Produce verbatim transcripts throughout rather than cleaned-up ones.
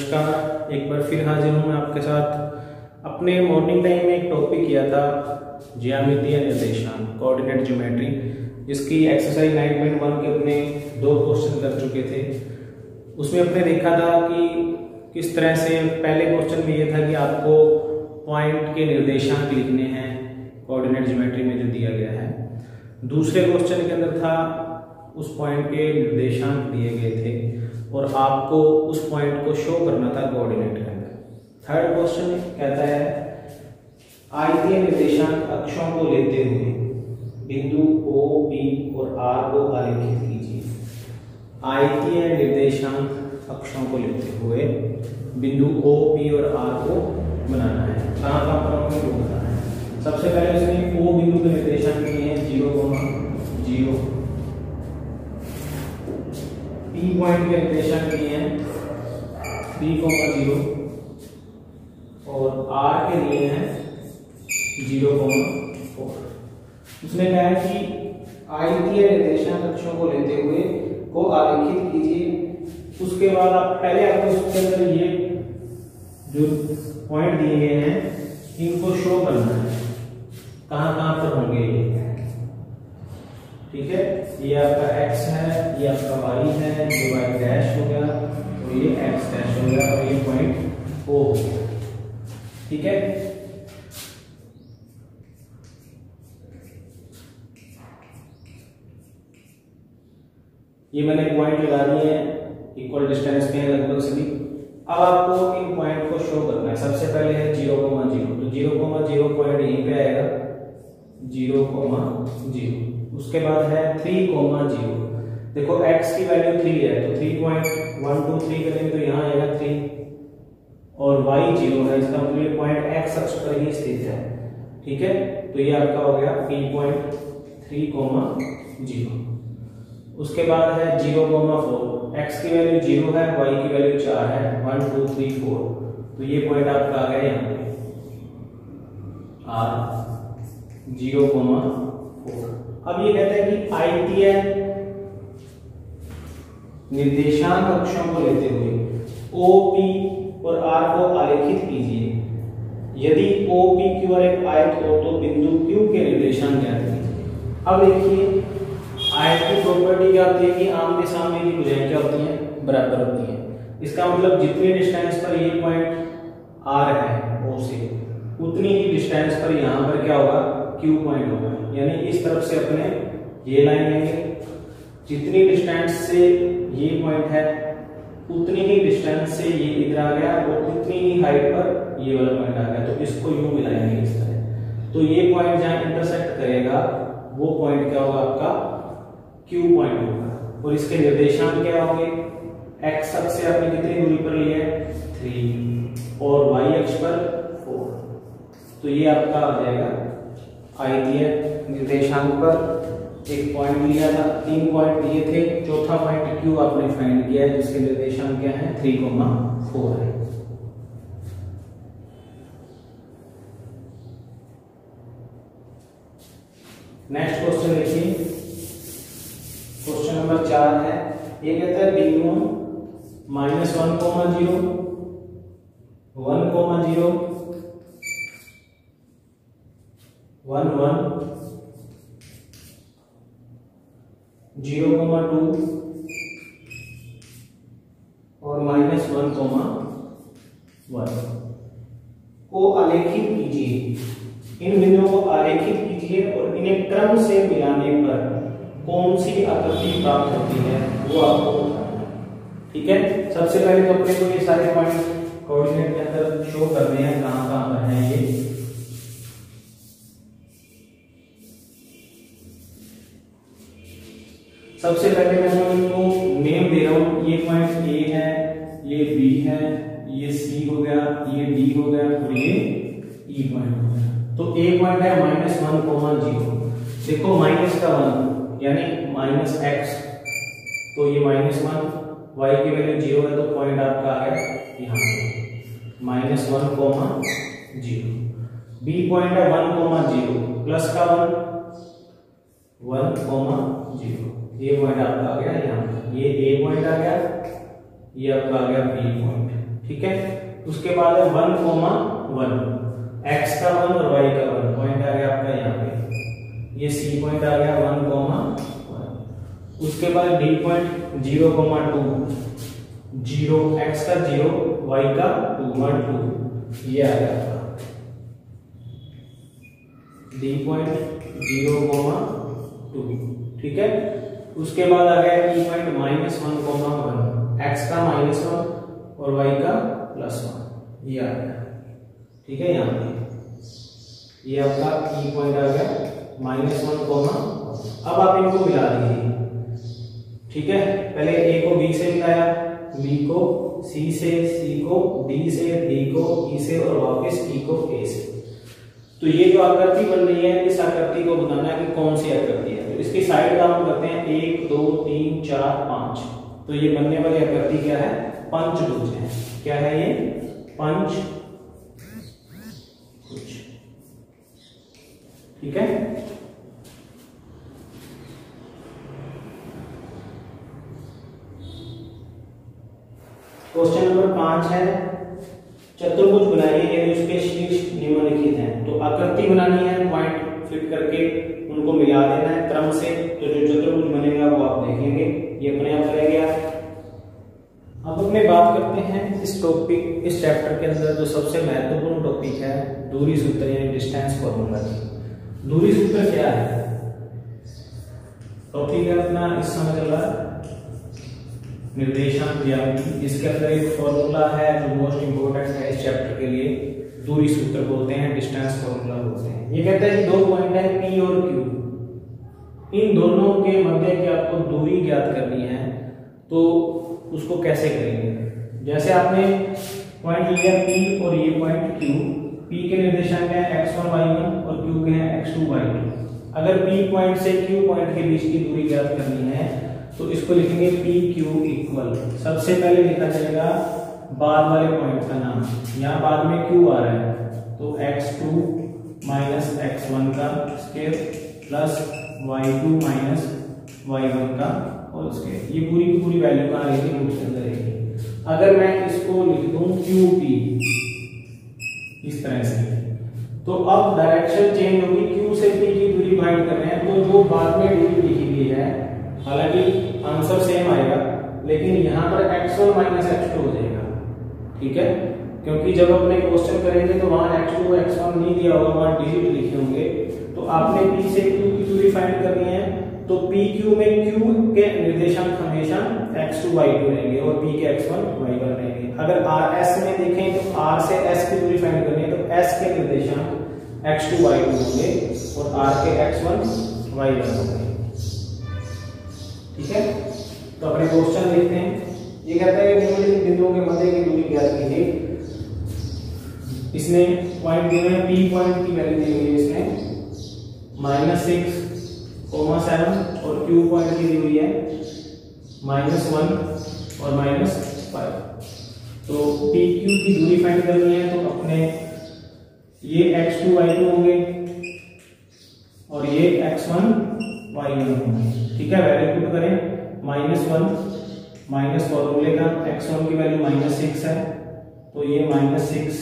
नमस्कार, एक बार फिर हाजिर हूँ मैं आपके साथ। अपने मॉर्निंग टाइम में एक टॉपिक किया था ज्यामितीय निर्देशांक, कोऑर्डिनेट ज्योमेट्री, जिसकी एक्सरसाइज नाइन पॉइंट वन के अपने दो क्वेश्चन कर चुके थे। उसमें अपने देखा था कि किस तरह से पहले क्वेश्चन में ये था कि आपको पॉइंट के निर्देशांक लिखने हैं कोऑर्डिनेट ज्योमेट्री में जो दिया गया है। दूसरे क्वेश्चन के अंदर था उस पॉइंट के निर्देशांक दिए गए थे और आपको उस पॉइंट को शो करना था कोऑर्डिनेट के अंदर। थर्ड क्वेश्चन कहता है आयतीय निर्देशांक अक्षों को लेते हुए बिंदु O, P और R को आलेखित कीजिए। आयतीय निर्देशांक अक्षों को लेते हुए बिंदु O, P और R को बनाना है। कहाँ कहाँ पर हमें वो बताना है। सबसे पहले उसने O बिंदु के निर्देशांक दिए हैं zero comma zero, P point के निर्देशांक दिए हैं थ्री कोमा जीरो और R के लिए हैं जीरो कोमा फोर। उसने कहा है कि आयतीय निर्देशांक अक्षों को लेते हुए को आलेखित कीजिए। उसके बाद आप पहले आपको उसके अंदर ये जो पॉइंट दिए गए हैं इनको शो करना है, कहाँ कहाँ पर होंगे ये, ठीक है। ये आपका x है, ये आपका y है, ये y डैश हो गया और ये x डैश हो गया और ये पॉइंट O हो गया, ठीक है। ये मैंने पॉइंट लगा दिए हैं, इक्वल डिस्टेंस पे हैं लगभग सभी। अब आपको इन पॉइंट को शो करना है। सबसे पहले है जीरो कोमा जीरो, तो जीरो कोमा जीरो पॉइंट यहीं पे आएगा, जीरो कोमा जीरो। उसके बाद है थ्री कोमा जीरो, देखो x की वैल्यू थ्री है तो three point one two three करेंगे तो यहाँ आएगा थ्री और y जीरो है, इसका मतलब ये पॉइंट x अक्ष पर ही स्थित है, ठीक है। तो ये आपका हो गया p point three comma zero. उसके बाद है जीरो कोमा फोर, x की वैल्यू जीरो है, y की वैल्यू चार है, वन टू थ्री फोर, तो ये पॉइंट आपका आ गया यहाँ पे r जीरो कोमा फोर। अब ये कहते हैं कि आयतीय निर्देशांक अक्षों को लेते हुए O, P और R को आलेखित कीजिए। यदि O, P, Q और एक आयत हो तो बिंदु Q के निर्देशांक ज्ञात कीजिए। अब देखिए आयत की प्रॉपर्टी क्या होती है कि आमने सामने की भुजाएं क्या होती हैं, बराबर होती हैं। इसका मतलब जितनी डिस्टेंस पर ये पॉइंट R है O से, उतनी ही डिस्टेंस पर यहाँ पर क्या होगा, Q पॉइंट होगा। यानी इस तरफ से अपने ये लाइन लेंगे, जितनी डिस्टेंस से ये पॉइंट है उतनी ही डिस्टेंस से ये इधर आ गया और उतनी ही हाइट पर ये वाला पॉइंट आ गया, तो इसको यूं मिलाएंगे इस तरह। तो ये पॉइंट जहां इंटरसेक्ट करेगा वो पॉइंट क्या होगा, आपका Q पॉइंट होगा। और इसके निर्देशांक क्या होंगे, x अक्ष से आपने कितनी दूरी पर लिया है, थ्री और y अक्ष पर फोर। तो ये आपका आ जाएगा आयतीय निर्देशांक पर एक पॉइंट लिया था, तीन पॉइंट दिए थे, चौथा पॉइंट Q आपने फाइंड किया है जिसके निर्देशांक क्या है, थ्री कोमा फोर है। नेक्स्ट क्वेश्चन देखिए, क्वेश्चन नंबर चार है। ये कहता है बिंदु minus one comma zero, one comma zero, one one, zero comma two और माइनस वन कोमा वन को आलेखित कीजिए। इन बिंदुओं को आलेखित कीजिए और इन्हें क्रम से मिलाने पर कौन सी आकृति प्राप्त होती है वो आपको बताना है, ठीक है। सबसे पहले तो अपने को ये सारे पॉइंट कोऑर्डिनेट के अंदर शो करने हैं, कहां कहां पर हैं ये। सबसे पहले मैं इनको नेम दे रहा हूं, ये पॉइंट A है, ये B है, ये C हो गया, ये D हो गया और ये E पॉइंट हो गया। तो A पॉइंट है माइनस वन कोमा जीरो, देखो माइनस का वन यानी माइनस एक्स, तो ये माइनस वन, y की वैल्यू जीरो है तो पॉइंट आपका आ गया यहाँ पे minus one comma zero. B point है वन कोमा जीरो, प्लस का वन, वन कोमा जीरो, ये पॉइंट आपका आ गया यहाँ पे। ये ए पॉइंट आ गया, ये आपका आ गया बी पॉइंट, ठीक है। उसके बाद है वन कोमा वन, एक्स का वन और वाई का वन, पॉइंट आ गया आपका यहाँ पे, ये सी पॉइंट आ गया वन कोमा वन। उसके बाद D point zero comma two, zero x का जीरो वाई का टू, वन टू, ये आ गया आपका D point zero comma two, ठीक है। उसके बाद आ गया E point minus one comma one, x का माइनस वन और वाई का प्लस वन, ये आ गया, ठीक है। यहाँ पे ये आपका ई पॉइंट आ गया माइनस वन कोमा। अब आप इनको मिला दीजिए, ठीक है। पहले ए को बी से मिलाया, बी को सी से, सी को डी से, डी को ई से और वापस ई को ए से। तो ये जो आकृति बन रही है, इस आकृति को बताना है कि कौन सी आकृति है। तो इसकी साइड का हम करते हैं एक दो तीन चार पांच। तो ये बनने वाली आकृति क्या है? पंचभुज है। क्या है ये? पंचभुज, ठीक है। क्वेश्चन नंबर पांच है, चतुर्भुज बनाइए यदि उसके शीर्ष निम्नलिखित हैं। तो आकृति बनानी है, पॉइंट फिट करके उनको मिला देना है क्रम से। तो जो चतुर्भुज बनेगा वो आप देखेंगे, ये अपने आप रह गया। अब अपने बात करते हैं इस टॉपिक, इस चैप्टर के अंदर जो सबसे महत्वपूर्ण टॉपिक है, दूरी सूत्र यानी डिस्टेंस फॉर्मूला की। दूरी सूत्र क्या है? टॉपिक है अपना इस समय चल रहा निर्देशांक ज्यामिति। इसके अंदर एक फॉर्मूला है जो मोस्ट इंपोर्टेंट है इस चैप्टर के लिए, दूरी सूत्र बोलते हैं, डिस्टेंस फॉर्मूला बोलते हैं। ये कहता है कि दो पॉइंट है P और Q, इन दोनों के मध्य की आपको दूरी ज्ञात करनी है। तो उसको कैसे करेंगे? जैसे आपने पॉइंट लिया P और ये पॉइंट Q, P के निर्देशांक है एक्स वन वाई वन और Q के हैं एक्स टू वाई टू। अगर P पॉइंट से Q पॉइंट के बीच की दूरी ज्ञात करनी है तो इसको लिखेंगे पी क्यू इक्वल, सबसे पहले लिखा जाएगा बाद वाले पॉइंट का नाम, यहाँ बाद में Q आ रहा है तो x two minus x one का square plus y two minus y one का होल स्क्वायर। ये पूरी की पूरी वैल्यू कहाँ रहेगी? रूट के अंदर रहेगी। अगर मैं इसको लिख दूं क्यू पी इस तरह से, तो अब डायरेक्शन चेंज होगी, Q से P की दूरी फाइंड कर रहे हैं। तो जो बाद में दूरी लिखी गई है, हालांकि आंसर सेम आएगा लेकिन यहाँ पर x one minus x two हो जाएगा, ठीक है। क्योंकि जब अपने क्वेश्चन करेंगे तो वहां एक्स टू एक्स वन नहीं दिया होगा, वहां डिजिट लिखे होंगे। तो आपने P से Q की दूरी फाइंड करनी है, तो P Q में Q के निर्देशांक हमेशा एक्स टू वाई टू रहेंगे और P के एक्स वन वाई वन रहेंगे। अगर R S में देखें तो R से S की दूरी फाइंड करनी है, तो S के निर्देशांक एक्स टू वाई टू होंगे और R के एक्स वन वाई वन होंगे, ठीक है। तो अपने क्वेश्चन देखते हैं। ये कहता है कि निम्नलिखित बिंदुओं के मध्य की दूरी ज्ञात कीजिए। इसने पॉइंट दिए हैं, P पॉइंट की वैल्यू दी हुई है इसने माइनस सिक्स कोमा सेवन और Q पॉइंट की दी हुई है माइनस वन और माइनस फाइव। तो P Q की दूरी फाइंड करनी है, तो अपने ये एक्स टू वाई टू होंगे और ये एक्स वन वाई वन होंगे, ठीक है। वैल्यू पुट करें, माइनस वन माइनस फॉर्मूले का एक्स वन की वैल्यू माइनस सिक्स है, तो ये माइनस सिक्स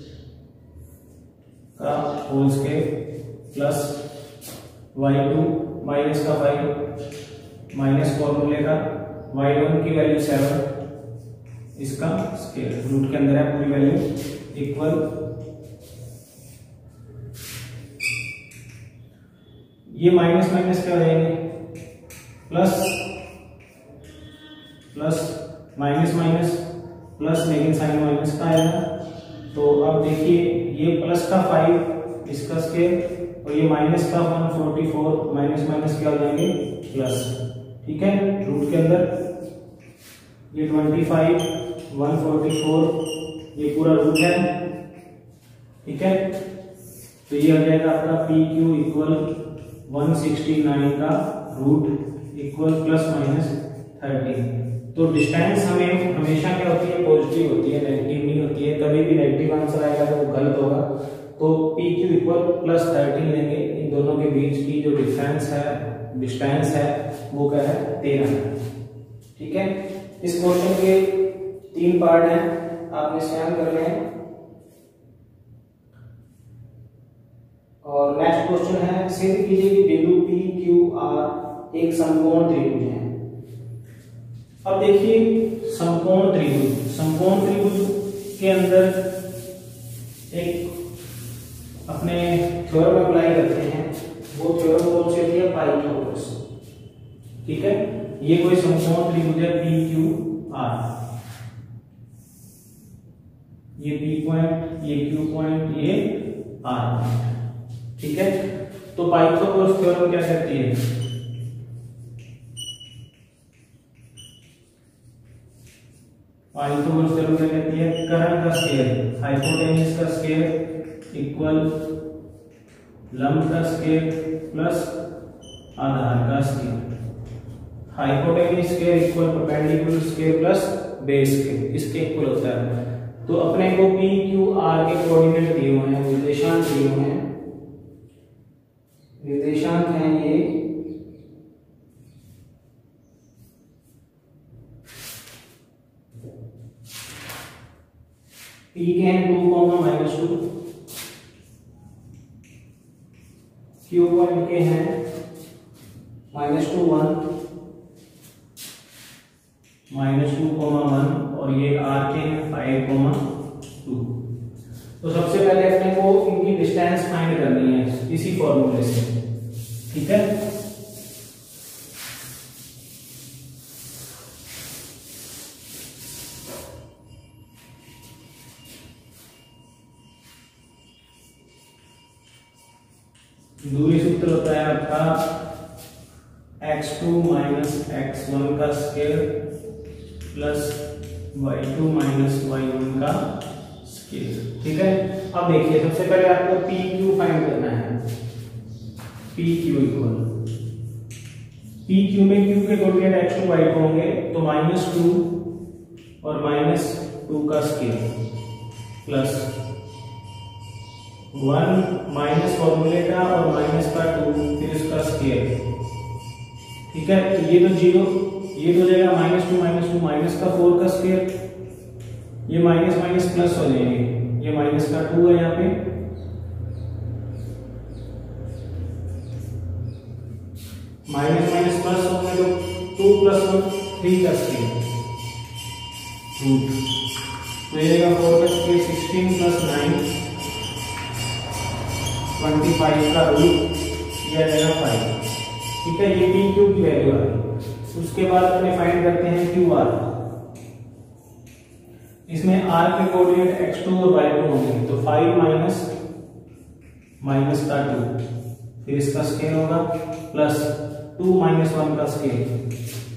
का whole square plus y two minus का फाइव माइनस फॉर्मूले का वाई वन की वैल्यू सेवन, इसका स्क्वायर रूट के अंदर है पूरी वैल्यू इक्वल। ये माइनस माइनस क्या हो जाएंगे? Plus plus minus minus plus, लेकिन साइन माइनस का आएगा। तो अब देखिए ये प्लस का फाइव इसका स्क्वायर और ये माइनस का one forty four, minus minus क्या हो जाएंगे? प्लस, ठीक है। रूट के अंदर ये twenty five one forty four ये पूरा रूट है, ठीक है। तो ये आ जाएगा आपका P Q equal one sixty nine का root equal plus minus thirty. तो डिस्टेंस हमें हमेशा क्या होती है? पॉजिटिव होती है, नेगेटिव नहीं होती है। कभी भी नेगेटिव आंसर आएगा तो वो गलत होगा। तो P Q equal plus thirteen लेंगे। इन दोनों के बीच की जो डिफरेंस है, डिस्टेंस है, वो क्या है? तेरह है, ठीक है। इस क्वेश्चन के तीन पार्ट हैं। आपने स्वयं कर लें। और नेक्स्ट क्वेश्चन है, सिद्ध कीजिए कि बिंदु पी क्यू आर एक समकोण त्रिभुज है। अब देखिए समकोण त्रिभुज, समकोण त्रिभुज के अंदर एक अपने थ्योरम अप्लाई करते हैं, वो थ्योरम कौन सी होती है, पाइथागोरस। ठीक है, ये कोई समकोण त्रिभुज है पी क्यू आर, ये पी पॉइंट, ये क्यू पॉइंट, ये आर पॉइंट। ठीक है, तो पाइथागोरस थ्योरम क्या कहती है, पाइथागोरस थ्योरम क्या कहती है, कर्ण का स्क्वायर, हाइपोटेन्यूज का स्क्वायर इक्वल लंब का स्क्वायर प्लस आधार का square, hypotenuse square equal perpendicular square plus base square, इसके इक्वल होता है। तो अपने को पी क्यू आर के कोऑर्डिनेट दिए हुए हैं, निर्देशांक दिए हुए हैं, निर्देशांक हैं ये पी के हैं two comma minus two, Q point के हैं minus two one, minus two comma one, और ये आर के हैं फाइव कॉमा टू। तो सबसे पहले अपने को इनकी डिस्टेंस फाइंड करनी है इसी फॉर्मूले से। ठीक है, दूरी सूत्र होता है आपका x two minus x one का square plus y two minus y one का स्क्वायर। ठीक है, अब देखिए सबसे पहले आपको पी क्यू फाइंड करना है, P Q equal, P Q में क्यू के coordinate x two y two होंगे, तो माइनस टू और माइनस टू का स्क्वायर प्लस वन माइनस फॉर्मूले का और माइनस का टू, फिर इसका स्क्वायर। ठीक है, तो ये तो जीरो, ये तो हो जाएगा minus two minus two minus का फोर का स्क्वायर, ये माइनस माइनस प्लस हो जाएंगे, ये माइनस का टू है यहाँ पे, माइनस माइनस प्लस होंगे तो टू प्लस वन थ्री का स्क्वायर रूट, तो ये रहेगा फोर का square sixteen plus nine twenty five का रूट, ये आ जाएगा फाइव। ठीक है, ये पी क्यू की वैल्यू आ गई। उसके बाद अपने फाइंड करते हैं क्यू आर, इसमें आर के कोऑर्डिनेट एक्स टू और वाई टू होंगे, तो फाइव माइनस माइनस का टू, फिर इसका स्क्वायर होगा प्लस टू माइनस वन का square,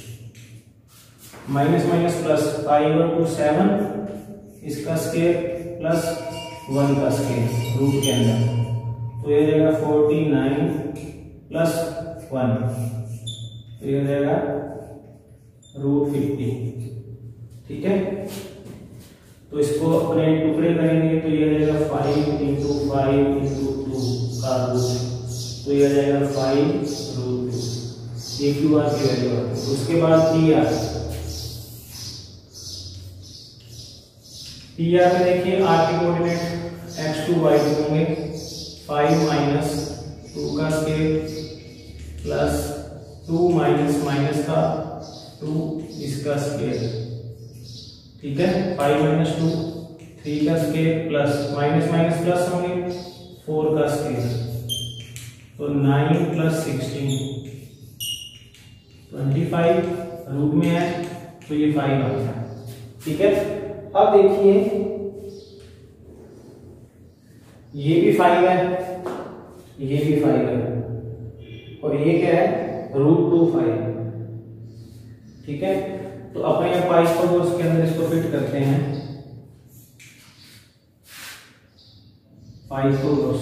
minus minus plus five और टू सेवन, इसका स्क्वायर प्लस वन का स्क्वायर रूट के अंदर, तो ये जाएगा फोर्टी नाइन प्लस वन, तो ये जाएगा रूट फिफ्टी। ठीक है, तो इसको अपने टुकड़े करेंगे, तो ये जाएगा five into five into two का रूट, तो ये जाएगा फाइव रूट टू, ये क्यू आर की वैल्यू है। उसके बाद पी आर, पी आर में देखिए आर के coordinate x two y two होंगे, फाइव माइनस टू का square plus two minus minus का टू, इसका स्क्वायर। ठीक है, फाइव माइनस टू थ्री का square plus minus minus plus होंगे फोर का स्क्वायर, तो nine plus sixteen twenty five root में है, तो ये फाइव आ गया। ठीक है, अब देखिए ये भी फाइव है, ये भी फाइव है, और ये क्या है रूट टू फाइव। ठीक है, तो अपने यहाँ पाइथागोरस के अंदर इसको फिट करते हैं, पाइथागोरस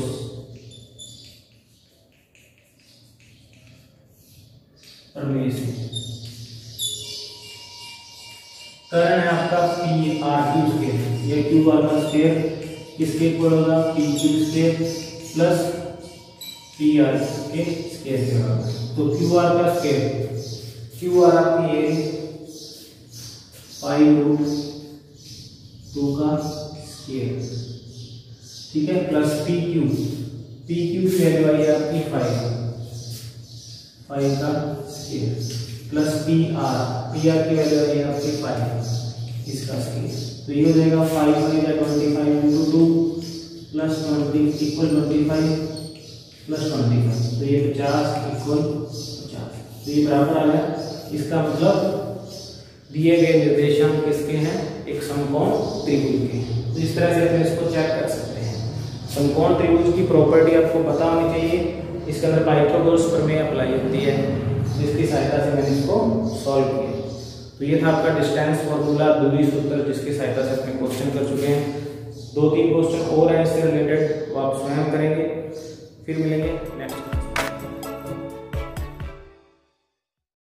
कर्ण है आपका पी आर क्यू स्क्वायर, ये क्यू आर का स्क्वायर किसके इक्वल होगा, P Q square plus P R के स्क्वायर के बराबर। तो क्यू आर का स्क्वायर, क्यू आर आपकी ये फाइव रूट टू का स्केयर, ठीक है, plus P Q, P Q की वैल्यू आई आपकी फाइव, फाइव का square, plus P R, P R की वैल्यू आई आपकी फाइव, इसका स्केयर। तो ये हो जाएगा फाइव का twenty five into two plus twenty equal twenty five plus twenty five, तो ये पचास इक्वल पचास, तो ये बराबर आ गया। इसका मतलब दिए गए निर्देशांक किसके हैं, एक समकोण त्रिभुज के हैं। तो इस तरह से अपन इसको चेक कर सकते हैं। समकोण त्रिभुज की प्रॉपर्टी आपको पता होनी चाहिए, इसके अंदर पाइथागोरस प्रमेय अप्लाई होती है, जिसकी सहायता से मैंने इसको सॉल्व किया। तो ये था आपका डिस्टेंस फॉर्मूला, दूरी सूत्र, जिसकी सहायता से अपने क्वेश्चन कर चुके हैं। दो तीन क्वेश्चन और हैं इससे रिलेटेड, वो आप स्वयं करेंगे। फिर मिलेंगे नेक्स्ट।